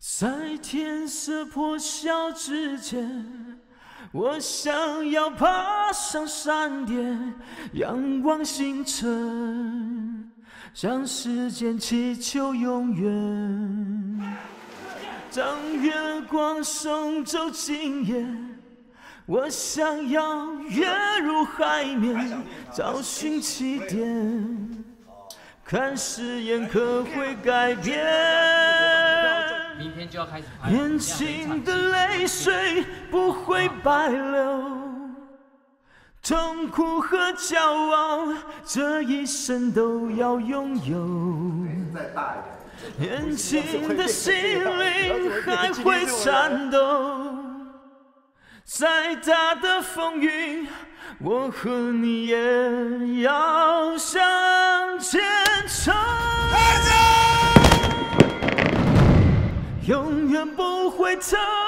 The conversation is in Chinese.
在天色破晓之前，我想要爬上山巅，仰望星辰，向时间祈求永远。当月光送走今夜，我想要跃入海面，找寻起点，看誓言可会改变。 明天就要开始拍。 年轻的泪水不会白流，痛苦和骄傲这一生都要拥有。 再大一点。 年轻的心灵还会颤抖，再大的风雨，我和你也要向前冲。永远不回头。